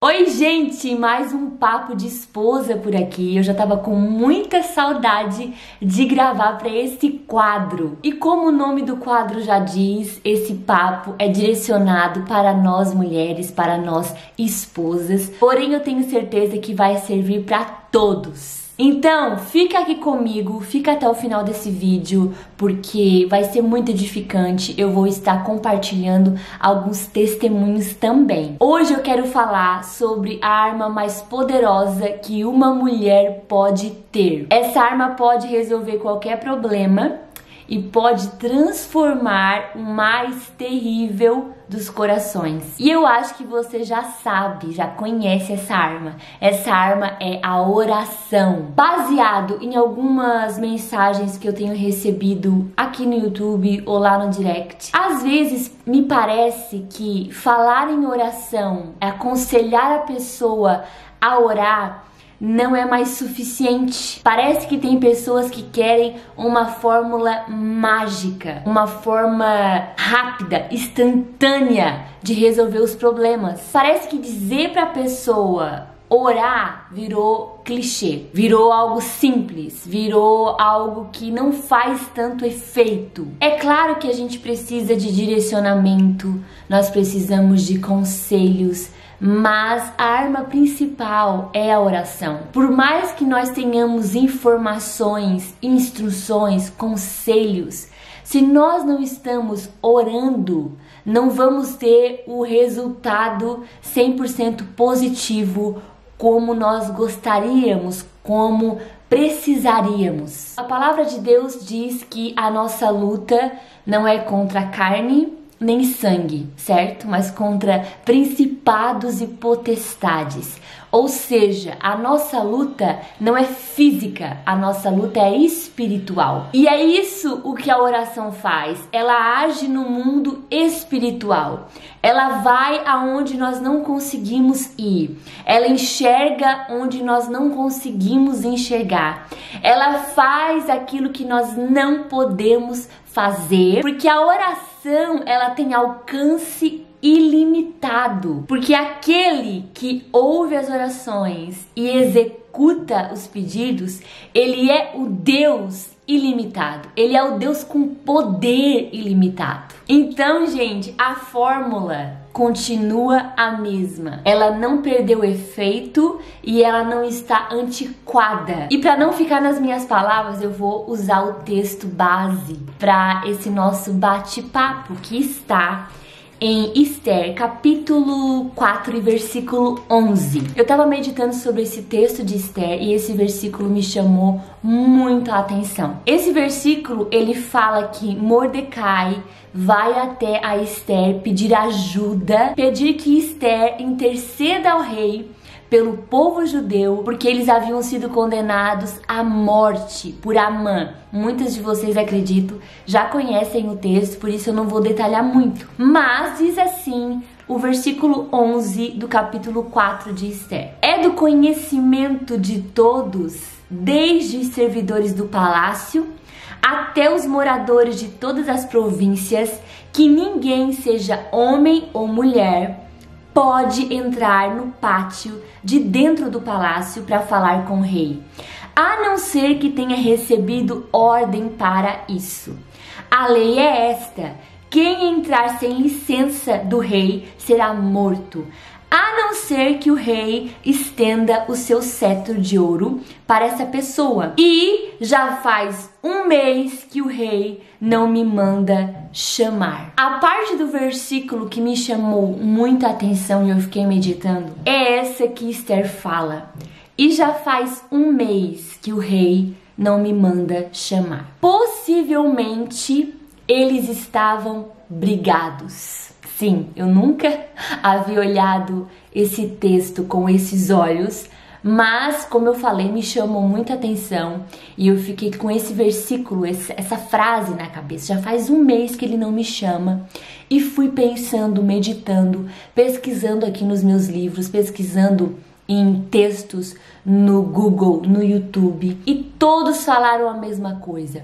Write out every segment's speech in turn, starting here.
Oi gente, mais um papo de esposa por aqui. Eu já tava com muita saudade de gravar para esse quadro. E como o nome do quadro já diz, esse papo é direcionado para nós mulheres, para nós esposas. Porém, eu tenho certeza que vai servir para todos. Então, fica aqui comigo, fica até o final desse vídeo, porque vai ser muito edificante. Eu vou estar compartilhando alguns testemunhos também. Hoje eu quero falar sobre a arma mais poderosa que uma mulher pode ter. Essa arma pode resolver qualquer problema e pode transformar o mais terrível dos corações. E eu acho que você já sabe, já conhece essa arma. Essa arma é a oração. Baseado em algumas mensagens que eu tenho recebido aqui no YouTube ou lá no direct, às vezes me parece que falar em oração, aconselhar a pessoa a orar, não é mais suficiente. Parece que tem pessoas que querem uma fórmula mágica, uma forma rápida, instantânea de resolver os problemas. Parece que dizer para a pessoa orar virou clichê, virou algo simples, virou algo que não faz tanto efeito. É claro que a gente precisa de direcionamento, nós precisamos de conselhos, mas a arma principal é a oração. Por mais que nós tenhamos informações, instruções, conselhos, se nós não estamos orando, não vamos ter o resultado 100% positivo como nós gostaríamos, como precisaríamos. A palavra de Deus diz que a nossa luta não é contra a carne nem sangue, certo? Mas contra principados e potestades. Ou seja, a nossa luta não é física, a nossa luta é espiritual. E é isso o que a oração faz. Ela age no mundo espiritual. Ela vai aonde nós não conseguimos ir. Ela enxerga onde nós não conseguimos enxergar. Ela faz aquilo que nós não podemos fazer, porque a oração, ela tem alcance ilimitado, porque aquele que ouve as orações e executa os pedidos, ele é o Deus ilimitado, ele é o Deus com poder ilimitado. Então, gente, a fórmula continua a mesma. Ela não perdeu efeito e ela não está antiquada. E para não ficar nas minhas palavras, eu vou usar o texto base para esse nosso bate-papo, que está em Esther, capítulo 4 e versículo 11. Eu tava meditando sobre esse texto de Esther e esse versículo me chamou muito a atenção. Esse versículo, ele fala que Mordecai vai até a Esther pedir ajuda, pedir que Esther interceda ao rei pelo povo judeu, porque eles haviam sido condenados à morte por Amã. Muitas de vocês, acredito, já conhecem o texto, por isso eu não vou detalhar muito. Mas diz assim o versículo 11 do capítulo 4 de Esther: é do conhecimento de todos, desde os servidores do palácio até os moradores de todas as províncias, que ninguém, seja homem ou mulher, pode entrar no pátio de dentro do palácio para falar com o rei, a não ser que tenha recebido ordem para isso. A lei é esta: quem entrar sem licença do rei será morto, a não ser que o rei estenda o seu cetro de ouro para essa pessoa. E já faz um mês que o rei não me manda chamar. A parte do versículo que me chamou muita atenção e eu fiquei meditando é essa que Esther fala: e já faz um mês que o rei não me manda chamar. Possivelmente eles estavam brigados. Sim, eu nunca havia olhado esse texto com esses olhos, mas, como eu falei, me chamou muita atenção e eu fiquei com esse versículo, essa frase na cabeça. Já faz um mês que ele não me chama e fui pensando, meditando, pesquisando aqui nos meus livros, pesquisando em textos no Google, no YouTube, e todos falaram a mesma coisa.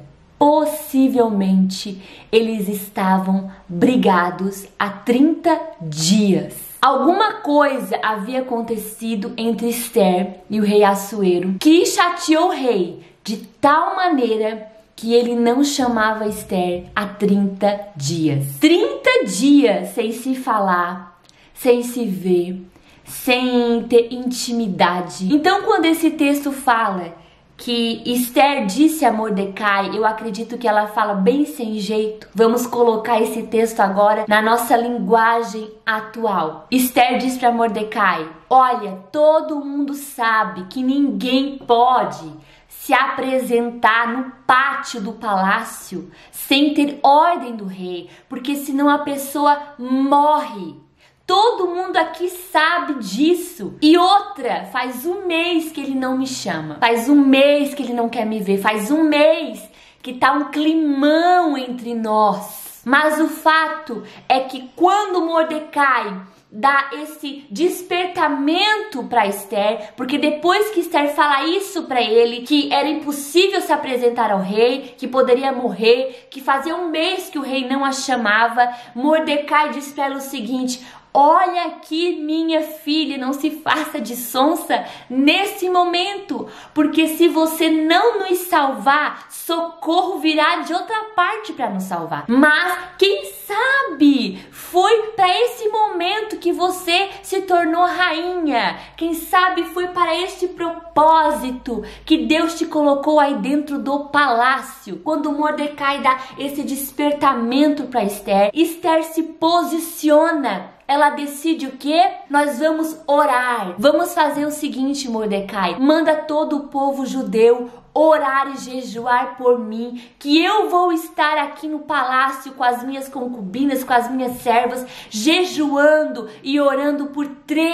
Possivelmente eles estavam brigados há 30 dias. Alguma coisa havia acontecido entre Esther e o rei Assuero que chateou o rei de tal maneira que ele não chamava Esther há 30 dias. 30 dias sem se falar, sem se ver, sem ter intimidade. Então, quando esse texto fala que Esther disse a Mordecai, eu acredito que ela fala bem sem jeito. Vamos colocar esse texto agora na nossa linguagem atual. Esther diz para Mordecai: olha, todo mundo sabe que ninguém pode se apresentar no pátio do palácio sem ter ordem do rei, porque senão a pessoa morre. Todo mundo aqui sabe disso. E outra, faz um mês que ele não me chama. Faz um mês que ele não quer me ver. Faz um mês que tá um climão entre nós. Mas o fato é que quando Mordecai dá esse despertamento para Esther, porque depois que Esther fala isso para ele, que era impossível se apresentar ao rei, que poderia morrer, que fazia um mês que o rei não a chamava, Mordecai diz para ela o seguinte: olha aqui, minha filha, não se faça de sonsa nesse momento, porque se você não nos salvar, socorro virá de outra parte para nos salvar. Mas quem sabe foi para esse momento que você se tornou rainha. Quem sabe foi para este propósito que Deus te colocou aí dentro do palácio. Quando Mordecai dá esse despertamento para Esther, Esther se posiciona. Ela decide o quê? Nós vamos orar. Vamos fazer o seguinte, Mordecai. Manda todo o povo judeu orar e jejuar por mim, que eu vou estar aqui no palácio com as minhas concubinas, com as minhas servas, jejuando e orando por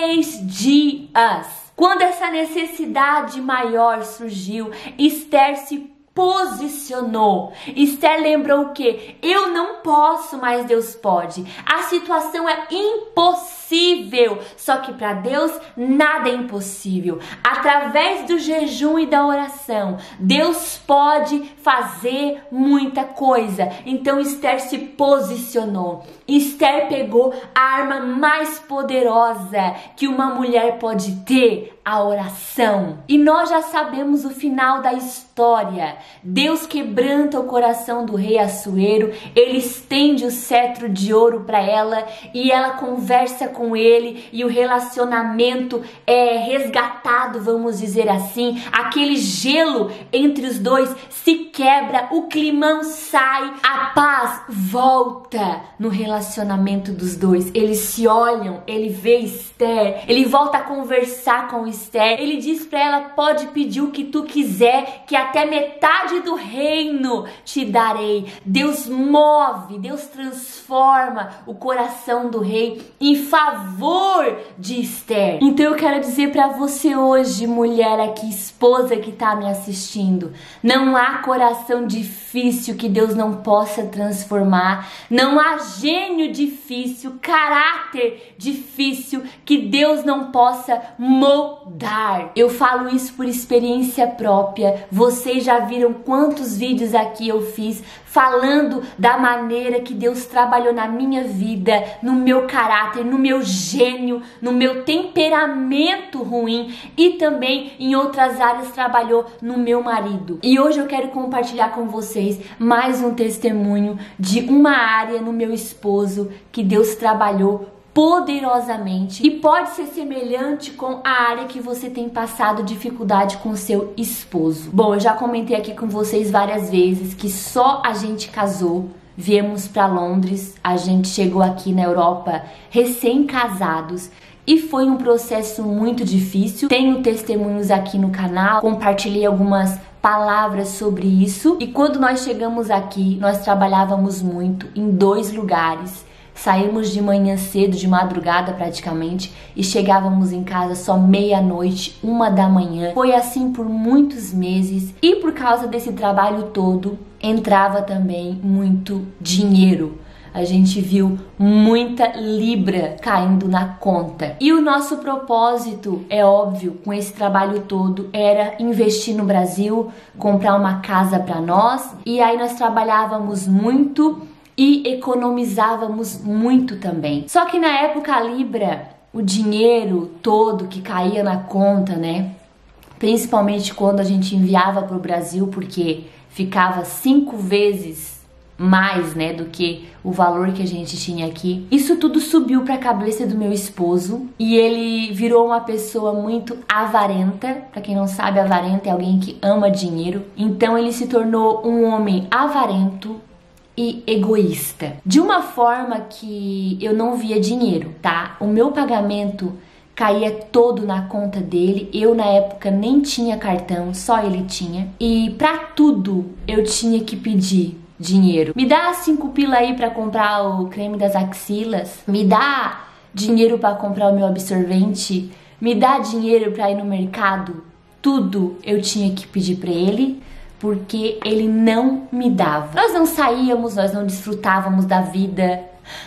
3 dias. Quando essa necessidade maior surgiu, Esther se posicionou. Esther lembrou o quê? Eu não posso, mas Deus pode. A situação é impossível, só que para Deus nada é impossível. Através do jejum e da oração, Deus pode fazer muita coisa. Então Esther se posicionou. Esther pegou a arma mais poderosa que uma mulher pode ter, a oração. E nós já sabemos o final da história. Deus quebranta o coração do rei Assuero, ele estende o cetro de ouro para ela e ela conversa com ele e o relacionamento é resgatado, vamos dizer assim. Aquele gelo entre os dois se quebra, o climão sai, a paz volta no relacionamento dos dois. Eles se olham, ele vê Esther, ele volta a conversar com Esther, ele diz para ela: pode pedir o que tu quiser, que até metade do reino te darei. Deus move, Deus transforma o coração do rei em favor de Esther. Então eu quero dizer para você hoje, mulher aqui, esposa que tá me assistindo, não há coração difícil que Deus não possa transformar, não há gênio difícil, caráter difícil que Deus não possa moldar. Eu falo isso por experiência própria. Vocês já viram quantos vídeos aqui eu fiz falando da maneira que Deus trabalhou na minha vida, no meu caráter, no meu gênio, no meu temperamento ruim e também em outras áreas trabalhou no meu marido. E hoje eu quero compartilhar com vocês mais um testemunho de uma área no meu esposo que Deus trabalhou poderosamente e pode ser semelhante com a área que você tem passado dificuldade com o seu esposo. Bom, eu já comentei aqui com vocês várias vezes que só a gente casou, viemos para Londres, a gente chegou aqui na Europa recém-casados e foi um processo muito difícil. Tenho testemunhos aqui no canal, compartilhei algumas palavras sobre isso. E quando nós chegamos aqui, nós trabalhávamos muito em 2 lugares. Saímos de manhã cedo, de madrugada praticamente, e chegávamos em casa só meia-noite, 1 da manhã. Foi assim por muitos meses e por causa desse trabalho todo, entrava também muito dinheiro. A gente viu muita libra caindo na conta. E o nosso propósito, é óbvio, com esse trabalho todo, era investir no Brasil, comprar uma casa para nós. E aí nós trabalhávamos muito e economizávamos muito também. Só que na época a libra o dinheiro todo que caía na conta, né? Principalmente quando a gente enviava para o Brasil, porque ficava 5 vezes mais, né, do que o valor que a gente tinha aqui. Isso tudo subiu para a cabeça do meu esposo e ele virou uma pessoa muito avarenta. Para quem não sabe, avarenta é alguém que ama dinheiro. Então ele se tornou um homem avarento e egoísta, de uma forma que eu não via dinheiro, tá? O meu pagamento caía todo na conta dele. Eu na época nem tinha cartão, só ele tinha. E pra tudo eu tinha que pedir dinheiro. Me dá 5 pila aí pra comprar o creme das axilas. Me dá dinheiro pra comprar o meu absorvente. Me dá dinheiro pra ir no mercado. Tudo eu tinha que pedir pra ele, porque ele não me dava. Nós não saíamos, nós não desfrutávamos da vida.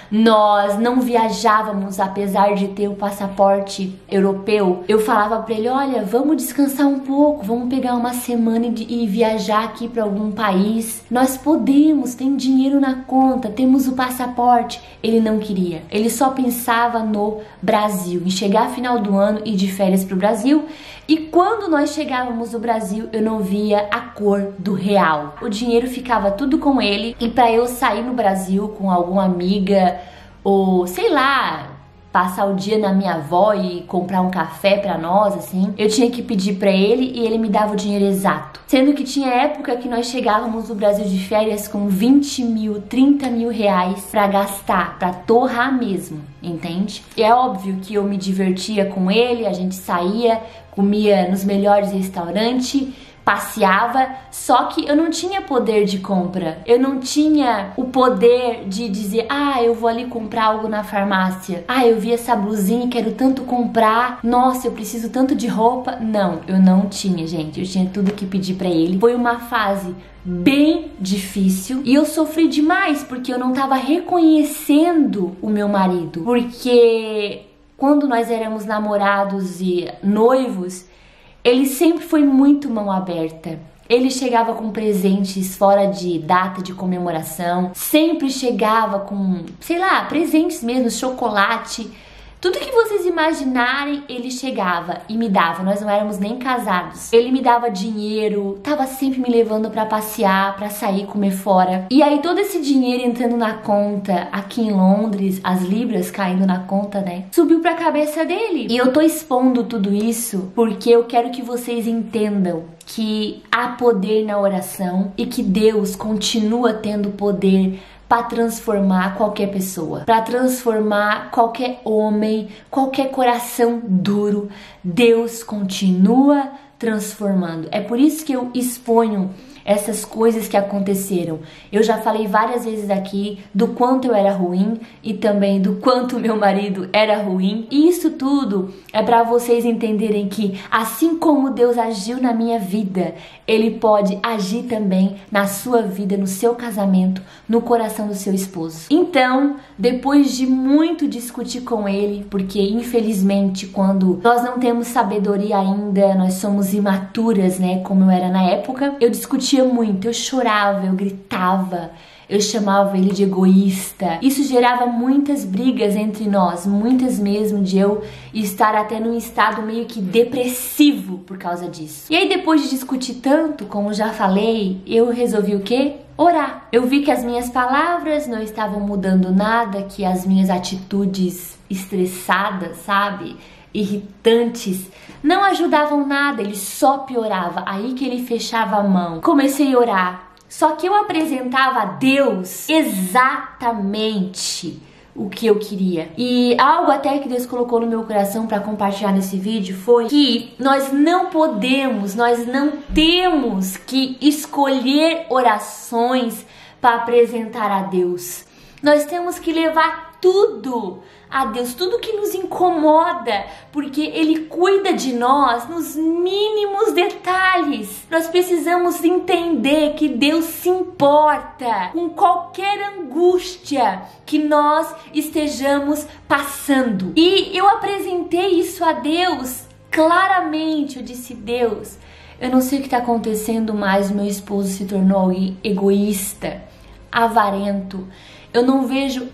Nós não viajávamos, apesar de ter o passaporte europeu. Eu falava pra ele, olha, vamos descansar um pouco, vamos pegar uma semana e viajar aqui pra algum país. Nós podemos, tem dinheiro na conta, temos o passaporte. Ele não queria, ele só pensava no Brasil, em chegar final do ano e ir de férias pro Brasil. E quando nós chegávamos no Brasil, eu não via a cor do real. O dinheiro ficava tudo com ele. E para eu sair no Brasil com alguma amiga, ou sei lá, passar o dia na minha avó e comprar um café pra nós, assim, eu tinha que pedir pra ele e ele me dava o dinheiro exato. Sendo que tinha época que nós chegávamos no Brasil de férias com 20 mil, 30 mil reais pra gastar, pra torrar mesmo, entende? E é óbvio que eu me divertia com ele, a gente saía, comia nos melhores restaurantes, passeava, só que eu não tinha poder de compra. Eu não tinha o poder de dizer, ah, eu vou ali comprar algo na farmácia. Ah, eu vi essa blusinha e quero tanto comprar. Nossa, eu preciso tanto de roupa. Não, eu não tinha, gente. Eu tinha tudo que pedir pra ele. Foi uma fase bem difícil e eu sofri demais porque eu não tava reconhecendo o meu marido. Porque quando nós éramos namorados e noivos, ele sempre foi muito mão aberta. Ele chegava com presentes fora de data de comemoração. Sempre chegava com, sei lá, presentes mesmo, chocolate. Tudo que vocês imaginarem, ele chegava e me dava. Nós não éramos nem casados. Ele me dava dinheiro, tava sempre me levando pra passear, pra sair, comer fora. E aí todo esse dinheiro entrando na conta aqui em Londres, as libras caindo na conta, né? Subiu pra cabeça dele. E eu tô expondo tudo isso porque eu quero que vocês entendam que há poder na oração e que Deus continua tendo poder para transformar qualquer pessoa, para transformar qualquer homem, qualquer coração duro. Deus continua transformando. É por isso que eu exponho essas coisas que aconteceram. Eu já falei várias vezes aqui do quanto eu era ruim e também do quanto meu marido era ruim. E isso tudo é para vocês entenderem que assim como Deus agiu na minha vida, Ele pode agir também na sua vida, no seu casamento, no coração do seu esposo. Então, depois de muito discutir com ele, porque infelizmente quando nós não temos sabedoria ainda, nós somos imaturas, né, como eu era na época, eu discutia muito, eu chorava, eu gritava, eu chamava ele de egoísta. Isso gerava muitas brigas entre nós, muitas mesmo, de eu estar até num estado meio que depressivo por causa disso. E aí depois de discutir tanto, como já falei, eu resolvi o quê? Orar. Eu vi que as minhas palavras não estavam mudando nada, que as minhas atitudes estressadas, sabe, irritantes, não ajudavam nada, ele só piorava. Aí que ele fechava a mão. Comecei a orar. Só que eu apresentava a Deus exatamente o que eu queria. E algo até que Deus colocou no meu coração para compartilhar nesse vídeo foi que nós não podemos, nós não temos que escolher orações para apresentar a Deus. Nós temos que levar tudo a Deus, tudo que nos incomoda, porque Ele cuida de nós nos mínimos detalhes. Nós precisamos entender que Deus se importa com qualquer angústia que nós estejamos passando. E eu apresentei isso a Deus claramente. Eu disse, Deus, eu não sei o que está acontecendo, mas meu esposo se tornou alguém egoísta, avarento. Eu não vejo a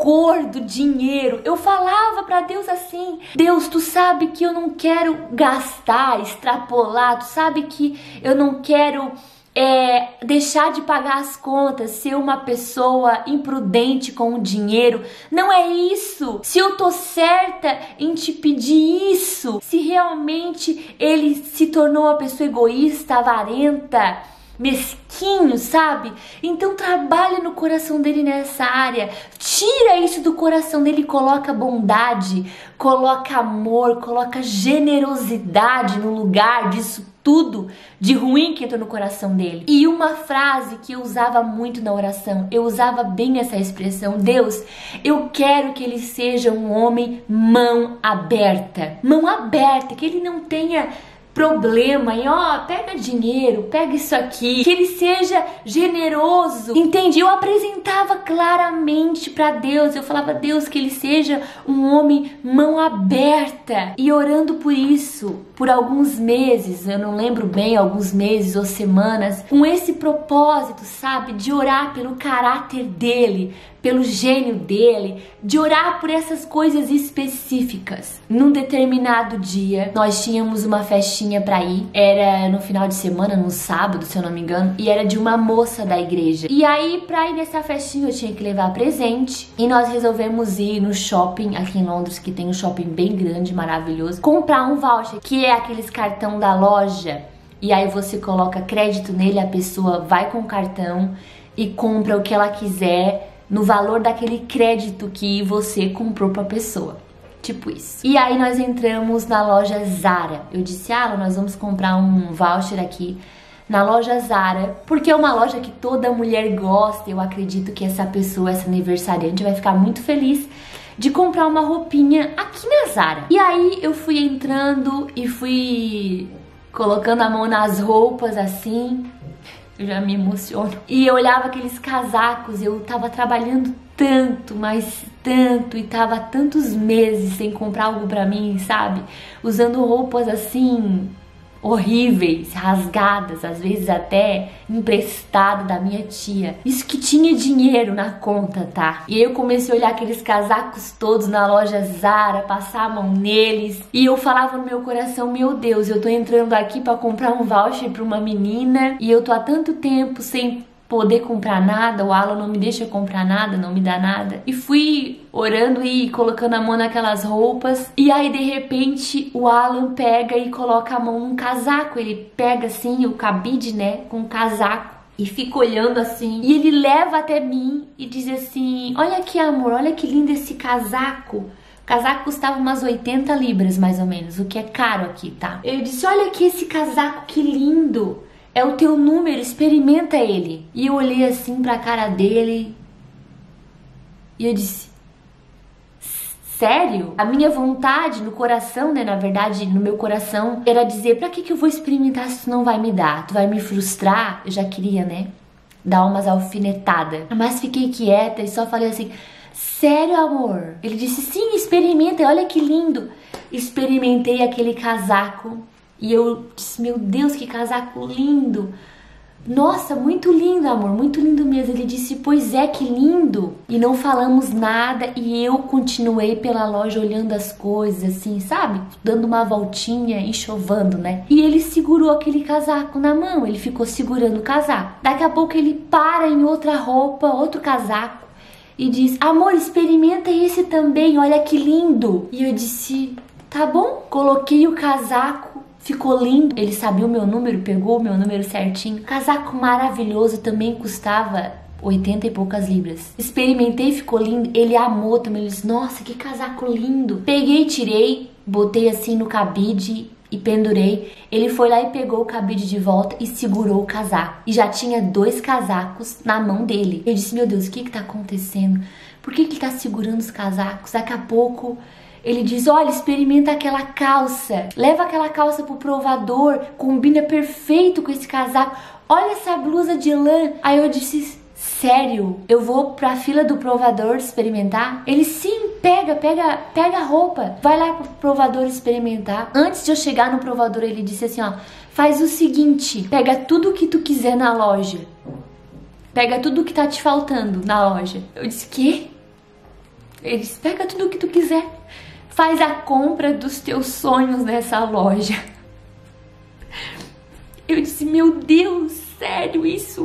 rancor do dinheiro. Eu falava pra Deus assim: Deus, tu sabe que eu não quero gastar, extrapolar, tu sabe que eu não quero deixar de pagar as contas, ser uma pessoa imprudente com o dinheiro. Não é isso. Se eu tô certa em te pedir isso, se realmente ele se tornou uma pessoa egoísta, avarenta, mesquinho, sabe? Então trabalha no coração dele nessa área. Tira isso do coração dele e coloca bondade, coloca amor, coloca generosidade no lugar disso tudo de ruim que entrou no coração dele. E uma frase que eu usava muito na oração, eu usava bem essa expressão: Deus, eu quero que ele seja um homem mão aberta. Mão aberta, que ele não tenha problema em, pega dinheiro, pega isso aqui, que ele seja generoso, entende? Eu apresentava claramente para Deus, eu falava: Deus, que ele seja um homem mão aberta. E orando por isso, por alguns meses, eu não lembro bem, alguns meses ou semanas, com esse propósito, sabe, de orar pelo caráter dele, pelo gênio dele, de orar por essas coisas específicas. Num determinado dia, nós tínhamos uma festinha pra ir, era no final de semana, no sábado, se eu não me engano, e era de uma moça da igreja. E aí, pra ir nessa festinha, eu tinha que levar presente, e nós resolvemos ir no shopping, aqui em Londres, que tem um shopping bem grande, maravilhoso, comprar um voucher, que é aqueles cartão da loja, e aí você coloca crédito nele, a pessoa vai com o cartão e compra o que ela quiser, no valor daquele crédito que você comprou pra pessoa. Tipo isso. E aí nós entramos na loja Zara. Eu disse: nós vamos comprar um voucher aqui na loja Zara, porque é uma loja que toda mulher gosta. Eu acredito que essa pessoa, essa aniversariante, vai ficar muito feliz de comprar uma roupinha aqui na Zara. E aí eu fui entrando e fui colocando a mão nas roupas assim. Eu já me emociono. E eu olhava aqueles casacos, eu tava trabalhando tanto, mas tanto, e tava tantos meses sem comprar algo pra mim, sabe? Usando roupas assim, horríveis, rasgadas, às vezes até emprestado da minha tia. Isso que tinha dinheiro na conta, tá? E aí eu comecei a olhar aqueles casacos todos na loja Zara, passar a mão neles, e eu falava no meu coração: meu Deus, eu tô entrando aqui pra comprar um voucher pra uma menina, e eu tô há tanto tempo sem poder comprar nada, o Alan não me deixa comprar nada, não me dá nada. E fui orando e colocando a mão naquelas roupas, e aí de repente o Alan pega e coloca a mão num casaco. Ele pega assim o cabide, né, com o casaco, e fica olhando assim, e ele leva até mim e diz assim: olha aqui, amor, olha que lindo esse casaco. O casaco custava umas 80 libras mais ou menos, o que é caro aqui, tá? Eu disse: olha aqui esse casaco, que lindo, é o teu número, experimenta ele. E eu olhei assim pra cara dele e eu disse: sério? A minha vontade no coração, né, na verdade, no meu coração, era dizer: pra que eu vou experimentar se tu não vai me dar? Tu vai me frustrar? Eu já queria, né, dar umas alfinetadas. Mas fiquei quieta e só falei assim: sério, amor? Ele disse: sim, experimenta, olha que lindo. Experimentei aquele casaco. E eu disse: meu Deus, que casaco lindo. Nossa, muito lindo, amor, muito lindo mesmo. Ele disse: pois é, que lindo. E não falamos nada, e eu continuei pela loja olhando as coisas, assim, sabe? Dando uma voltinha, enxovando, né? E ele segurou aquele casaco na mão, ele ficou segurando o casaco. Daqui a pouco ele para em outra roupa, outro casaco, e diz: amor, experimenta esse também, olha que lindo. E eu disse: tá bom. Coloquei o casaco, ficou lindo. Ele sabia o meu número, pegou o meu número certinho. Casaco maravilhoso, também custava 80 e poucas libras. Experimentei, ficou lindo. Ele amou também, ele disse: nossa, que casaco lindo. Peguei, tirei, botei assim no cabide e pendurei. Ele foi lá e pegou o cabide de volta e segurou o casaco. E já tinha 2 casacos na mão dele. Eu disse: meu Deus, o que tá acontecendo? Por que ele tá segurando os casacos? Daqui a pouco ele diz: olha, experimenta aquela calça. Leva aquela calça pro provador, combina perfeito com esse casaco. Olha essa blusa de lã. Aí eu disse: sério? Eu vou pra fila do provador experimentar? Ele: sim, pega a roupa. Vai lá pro provador experimentar. Antes de eu chegar no provador, ele disse assim: ó, faz o seguinte, pega tudo que tu quiser na loja. Pega tudo que tá te faltando na loja. Eu disse: quê? Ele disse, pega tudo o que tu quiser, faz a compra dos teus sonhos nessa loja. Eu disse, meu Deus, sério isso?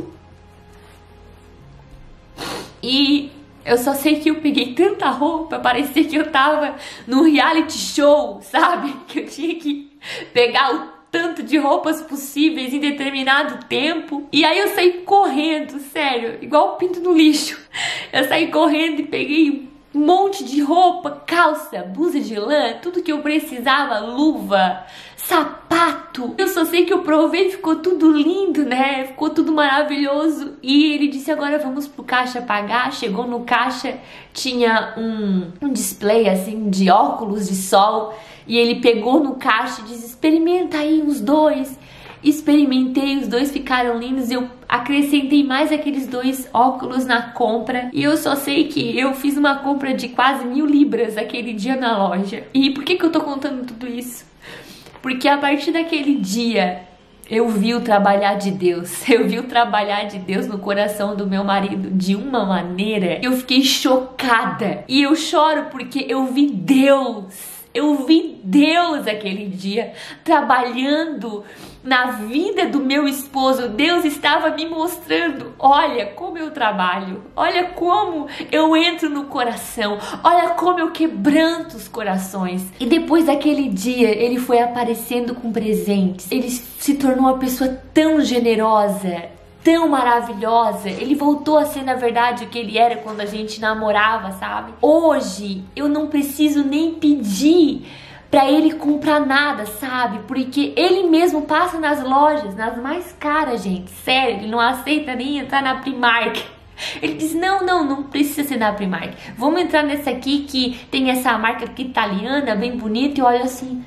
E eu só sei que eu peguei tanta roupa, parecia que eu tava num reality show, sabe? Que eu tinha que pegar o tanto de roupas possíveis em determinado tempo. E aí eu saí correndo, sério, igual o pinto no lixo. Eu saí correndo e peguei um monte de roupa, calça, blusa de lã, tudo que eu precisava, luva, sapato. Eu só sei que eu provei e ficou tudo lindo, né? Ficou tudo maravilhoso. E ele disse, agora vamos pro caixa pagar. Chegou no caixa, tinha um display assim de óculos de sol. E ele pegou no caixa e disse, experimenta aí os dois. Experimentei, os dois ficaram lindos. Eu acrescentei mais aqueles 2 óculos na compra. E eu só sei que eu fiz uma compra de quase 1000 libras aquele dia na loja. E por que eu tô contando tudo isso? Porque a partir daquele dia eu vi o trabalhar de Deus. Eu vi o trabalhar de Deus no coração do meu marido de uma maneira. Eu fiquei chocada. E eu choro porque eu vi Deus. Eu vi Deus aquele dia trabalhando na vida do meu esposo. Deus estava me mostrando, olha como eu trabalho, olha como eu entro no coração, olha como eu quebranto os corações. E depois daquele dia, ele foi aparecendo com presentes. Ele se tornou uma pessoa tão generosa, tão maravilhosa. Ele voltou a ser, na verdade, o que ele era quando a gente namorava, sabe? Hoje, eu não preciso nem pedir pra ele comprar nada, sabe? Porque ele mesmo passa nas lojas, nas mais caras, gente. Sério, ele não aceita nem entrar na Primark. Ele diz, não precisa ser na Primark. Vamos entrar nessa aqui que tem essa marca aqui italiana, bem bonita. E olha assim,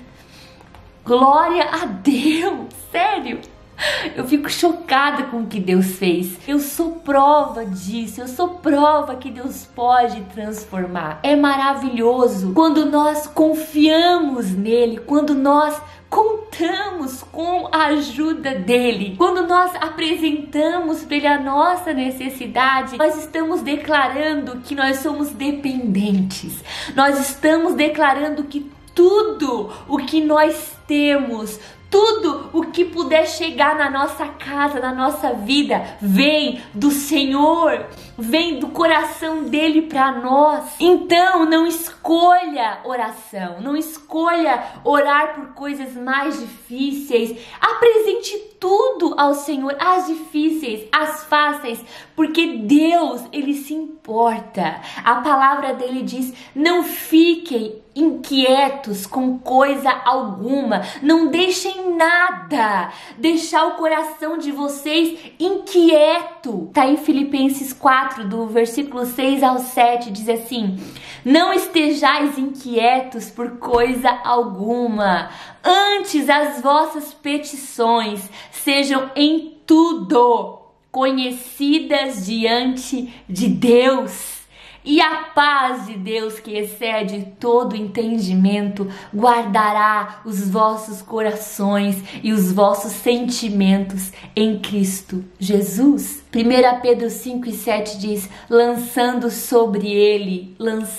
glória a Deus, sério. Eu fico chocada com o que Deus fez. Eu sou prova disso. Eu sou prova que Deus pode transformar. É maravilhoso quando nós confiamos nele, quando nós contamos com a ajuda dele. Quando nós apresentamos para ele a nossa necessidade, nós estamos declarando que nós somos dependentes. Nós estamos declarando que tudo o que nós temos, tudo o que puder chegar na nossa casa, na nossa vida, vem do Senhor, vem do coração dele para nós. Então não escolha oração, não escolha orar por coisas mais difíceis. Apresente tudo ao Senhor, as difíceis, as fáceis, porque Deus, ele se importa. A palavra dele diz, não fiquem inquietos com coisa alguma, não deixem nada deixar o coração de vocês inquieto. Tá em Filipenses 4, do versículo 6 ao 7, diz assim, não estejais inquietos por coisa alguma, antes as vossas petições sejam em tudo conhecidas diante de Deus. E a paz de Deus, que excede todo entendimento, guardará os vossos corações e os vossos sentimentos em Cristo Jesus. 1 Pedro 5:7 diz, lançando sobre ele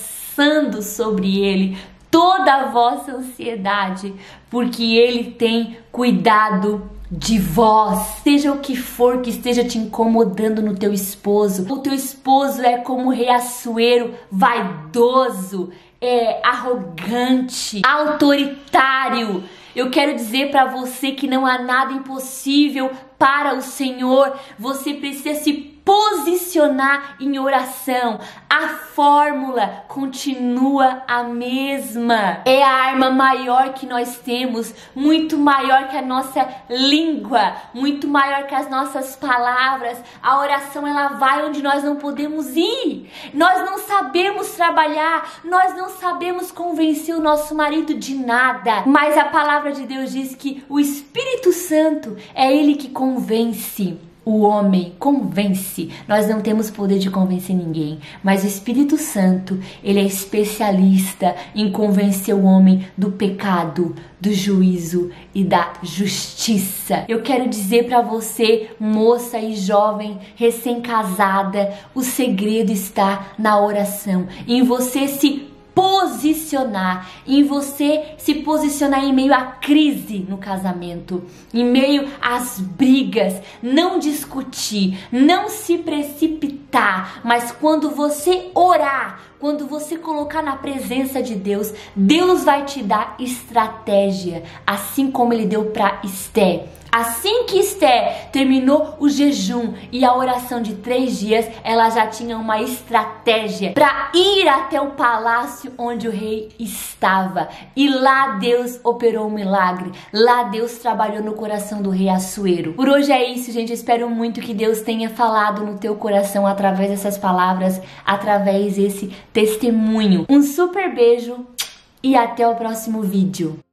toda a vossa ansiedade, porque ele tem cuidado de vós. Seja o que for que esteja te incomodando no teu esposo. O teu esposo é como um reaçoeiro vaidoso, arrogante, autoritário. Eu quero dizer para você que não há nada impossível para o Senhor. Você precisa se posicionar em oração. A fórmula continua a mesma. É a arma maior que nós temos, muito maior que a nossa língua, muito maior que as nossas palavras. A oração, ela vai onde nós não podemos ir. Nós não sabemos trabalhar, nós não sabemos convencer o nosso marido de nada, mas a palavra de Deus diz que o Espírito Santo é ele que convence. O homem convence. Nós não temos poder de convencer ninguém, mas o Espírito Santo, ele é especialista em convencer o homem do pecado, do juízo e da justiça. Eu quero dizer para você, moça e jovem, recém-casada, o segredo está na oração, em você se posicionar, em você se posicionar em meio à crise no casamento, em meio às brigas, não discutir, não se precipitar, mas quando você orar, quando você colocar na presença de Deus, Deus vai te dar estratégia, assim como ele deu para Esté. Assim que Esté terminou o jejum e a oração de 3 dias, ela já tinha uma estratégia para ir até o palácio onde o rei estava. E lá Deus operou um milagre. Lá Deus trabalhou no coração do rei Assuero. Por hoje é isso, gente. Eu espero muito que Deus tenha falado no teu coração através dessas palavras, através desse testemunho. Um super beijo e até o próximo vídeo.